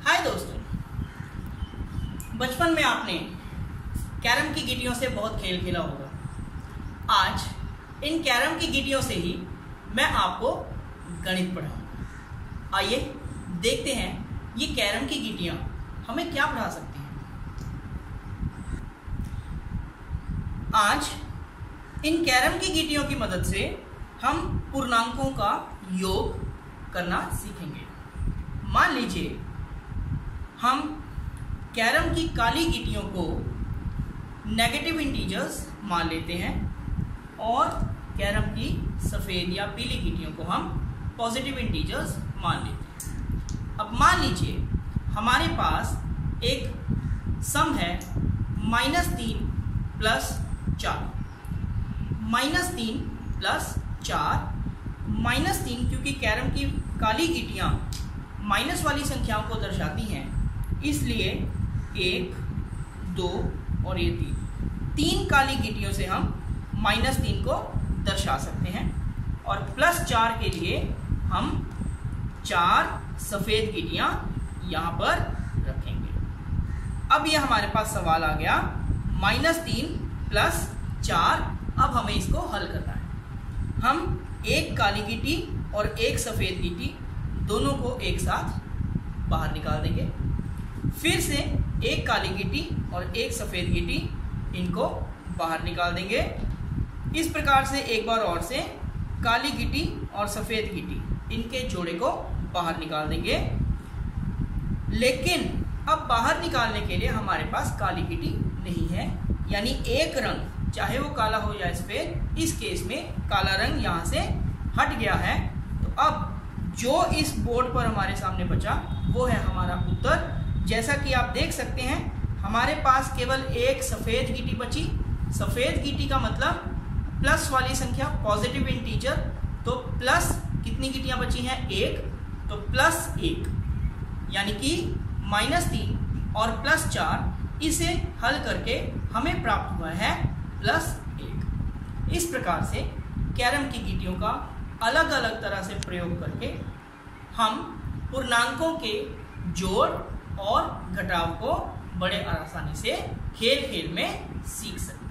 हाय दोस्तों, बचपन में आपने कैरम की गीटियों से बहुत खेल खेला होगा। आज इन कैरम की गीटियों से ही मैं आपको गणित पढ़ाऊंगा। आइए देखते हैं ये कैरम की गीटियां हमें क्या पढ़ा सकती हैं। आज इन कैरम की गीटियों की मदद से हम पूर्णांकों का योग करना सीखेंगे। मान लीजिए हम कैरम की काली गीटियों को नेगेटिव इंटीजर्स मान लेते हैं और कैरम की सफ़ेद या पीली गीटियों को हम पॉजिटिव इंटीजर्स मान लेते हैं। अब मान लीजिए हमारे पास एक सम है -3 + 4। -3 + 4 -3 क्योंकि कैरम की काली गीटियाँ माइनस वाली संख्याओं को दर्शाती हैं, इसलिए 1, 2 और ये 3 काली गीटियों से हम -3 को दर्शा सकते हैं और +4 के लिए हम 4 सफ़ेद गीटियाँ यहाँ पर रखेंगे। अब ये हमारे पास सवाल आ गया -3 + 4। अब हमें इसको हल करना है। हम एक काली गीटी और एक सफ़ेद गीटी दोनों को एक साथ बाहर निकाल देंगे। फिर से एक काली गीटी और एक सफ़ेद गीटी, इनको बाहर निकाल देंगे। इस प्रकार से एक बार और से काली गीटी और सफ़ेद गीटी, इनके जोड़े को बाहर निकाल देंगे। लेकिन अब बाहर निकालने के लिए हमारे पास काली गीटी नहीं है, यानी एक रंग चाहे वो काला हो या सफ़ेद, इस केस में काला रंग यहाँ से हट गया है। तो अब जो इस बोर्ड पर हमारे सामने बचा वो है हमारा उत्तर। जैसा कि आप देख सकते हैं हमारे पास केवल एक सफ़ेद गीटी बची। सफ़ेद गीटी का मतलब प्लस वाली संख्या, पॉजिटिव इंटीजर। तो प्लस कितनी गीटियाँ बची हैं? 1। तो +1 यानी कि -3 और +4, इसे हल करके हमें प्राप्त हुआ है +1। इस प्रकार से कैरम की गीटियों का अलग अलग तरह से प्रयोग करके हम पूर्णांकों के जोड़ और घटाव को बड़े आसानी से खेल खेल में सीख सकते हैं।